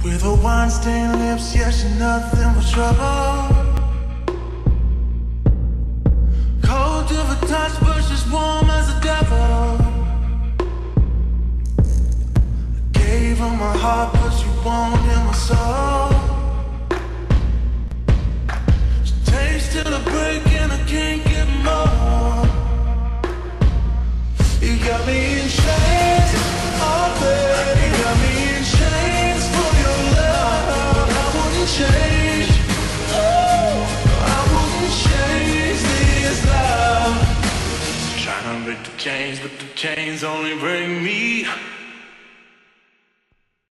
With her wine-stained lips, yeah, she's nothing but trouble. Cold to the touch, but she's warm as a devil. I gave her my heart, but she won't hear my soul. She takes till I break and I can't get more. You got me in chains, oh baby. You got me in chains for your love. I wouldn't change, oh, I wouldn't change this love. Trying to break the chains, but the chains only bring me